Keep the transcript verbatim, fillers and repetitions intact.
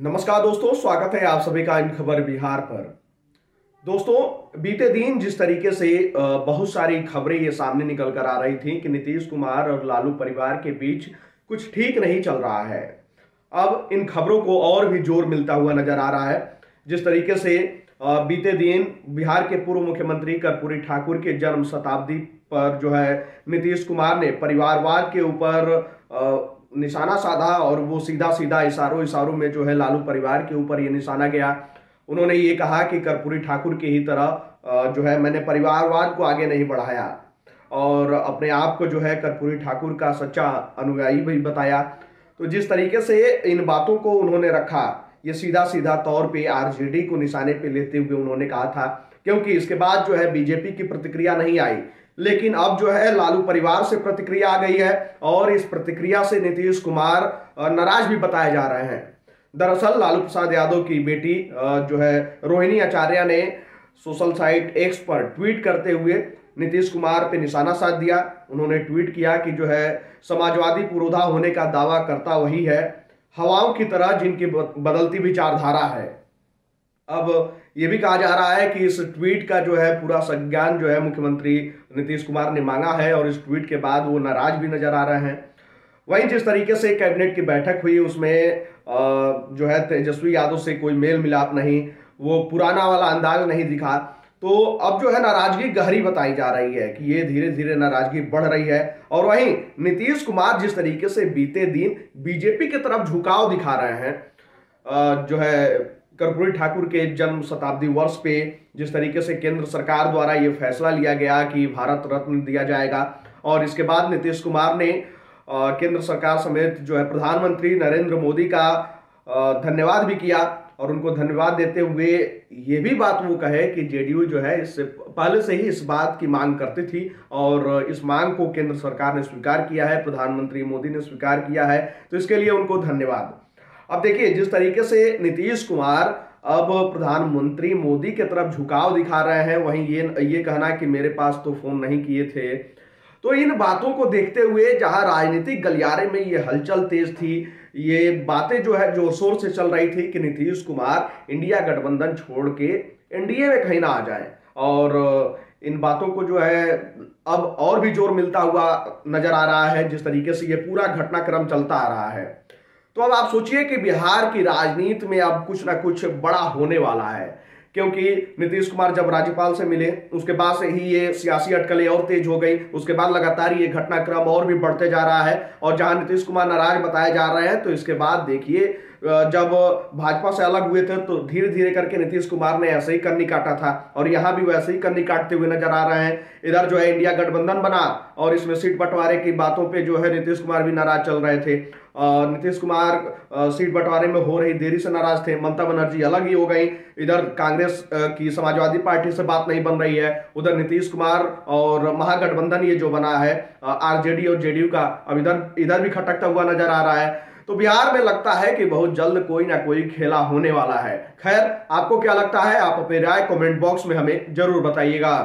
नमस्कार दोस्तों, स्वागत है आप सभी का इन खबर बिहार पर। दोस्तों, बीते दिन जिस तरीके से बहुत सारी खबरें ये सामने निकल कर आ रही थी कि नीतीश कुमार और लालू परिवार के बीच कुछ ठीक नहीं चल रहा है, अब इन खबरों को और भी जोर मिलता हुआ नजर आ रहा है। जिस तरीके से बीते दिन बिहार के पूर्व मुख्यमंत्री कर्पूरी ठाकुर के जन्म शताब्दी पर जो है नीतीश कुमार ने परिवारवाद के ऊपर निशाना साधा और वो सीधा सीधा इशारों इशारों में जो है लालू परिवार के ऊपर ये निशाना गया। उन्होंने ये कहा कि कर्पूरी ठाकुर की ही तरह जो है मैंने परिवारवाद को आगे नहीं बढ़ाया और अपने आप को जो है कर्पूरी ठाकुर का सच्चा अनुयायी भी बताया। तो जिस तरीके से इन बातों को उन्होंने रखा, ये सीधा सीधा तौर पे आरजेडी को निशाने पे लेते हुए उन्होंने कहा था, क्योंकि इसके बाद जो है बीजेपी की प्रतिक्रिया नहीं आई, लेकिन अब जो है लालू परिवार से प्रतिक्रिया आ गई है और इस प्रतिक्रिया से नीतीश कुमार नाराज भी बताए जा रहे हैं। दरअसल लालू प्रसाद यादव की बेटी जो है रोहिणी आचार्य ने सोशल साइट एक्स पर ट्वीट करते हुए नीतीश कुमार पे निशाना साध दिया। उन्होंने ट्वीट किया कि जो है समाजवादी पुरोधा होने का दावा करता वही है, हवाओं की तरह जिनकी बदलती विचारधारा है। अब ये भी कहा जा रहा है कि इस ट्वीट का जो है पूरा संज्ञान जो है मुख्यमंत्री नीतीश कुमार ने मांगा है और इस ट्वीट के बाद वो नाराज भी नजर आ रहे हैं। वहीं जिस तरीके से कैबिनेट की बैठक हुई उसमें जो है तेजस्वी यादव से कोई मेल मिलाप नहीं, वो पुराना वाला अंदाज नहीं दिखा, तो अब जो है नाराजगी गहरी बताई जा रही है कि ये धीरे धीरे नाराजगी बढ़ रही है। और वहीं नीतीश कुमार जिस तरीके से बीते दिन बीजेपी की तरफ झुकाव दिखा रहे हैं, जो है कर्पूरी ठाकुर के जन्म शताब्दी वर्ष पे जिस तरीके से केंद्र सरकार द्वारा ये फैसला लिया गया कि भारत रत्न दिया जाएगा, और इसके बाद नीतीश कुमार ने केंद्र सरकार समेत जो है प्रधानमंत्री नरेंद्र मोदी का धन्यवाद भी किया और उनको धन्यवाद देते हुए ये भी बात वो कहे कि जेडीयू जो है इससे पहले से ही इस बात की मांग करती थी और इस मांग को केंद्र सरकार ने स्वीकार किया है, प्रधानमंत्री मोदी ने स्वीकार किया है, तो इसके लिए उनको धन्यवाद। अब देखिए जिस तरीके से नीतीश कुमार अब प्रधानमंत्री मोदी की तरफ झुकाव दिखा रहे हैं, वहीं ये ये कहना कि मेरे पास तो फोन नहीं किए थे, तो इन बातों को देखते हुए जहां राजनीतिक गलियारे में ये हलचल तेज थी, ये बातें जो है जोर शोर से चल रही थी कि नीतीश कुमार इंडिया गठबंधन छोड़ के एनडीए में कहीं ना आ जाए, और इन बातों को जो है अब और भी जोर मिलता हुआ नजर आ रहा है जिस तरीके से ये पूरा घटनाक्रम चलता आ रहा है। तो अब आप सोचिए कि बिहार की राजनीति में अब कुछ ना कुछ बड़ा होने वाला है, क्योंकि नीतीश कुमार जब राज्यपाल से मिले उसके बाद से ही ये सियासी अटकलें और तेज हो गई, उसके बाद लगातार ये घटनाक्रम और भी बढ़ते जा रहा है और जहां नीतीश कुमार नाराज बताए जा रहे हैं, तो इसके बाद देखिए जब भाजपा से अलग हुए थे तो धीरे धीरे करके नीतीश कुमार ने ऐसे ही कन्नी काटा था और यहां भी वैसे ही कन्नी काटते हुए नजर आ रहे हैं। इधर जो है इंडिया गठबंधन बना और इसमें सीट बंटवारे की बातों पे जो है नीतीश कुमार भी नाराज चल रहे थे। नीतीश कुमार सीट बंटवारे में हो रही देरी से नाराज थे, ममता बनर्जी अलग ही हो गई, इधर कांग्रेस की समाजवादी पार्टी से बात नहीं बन रही है, उधर नीतीश कुमार और महागठबंधन ये जो बना है आरजेडी और जेडीयू का, अब इधर इधर भी खटकता हुआ नजर आ रहा है। तो बिहार में लगता है कि बहुत जल्द कोई ना कोई खेला होने वाला है। खैर, आपको क्या लगता है? आप अपनी राय कमेंट बॉक्स में हमें जरूर बताइएगा।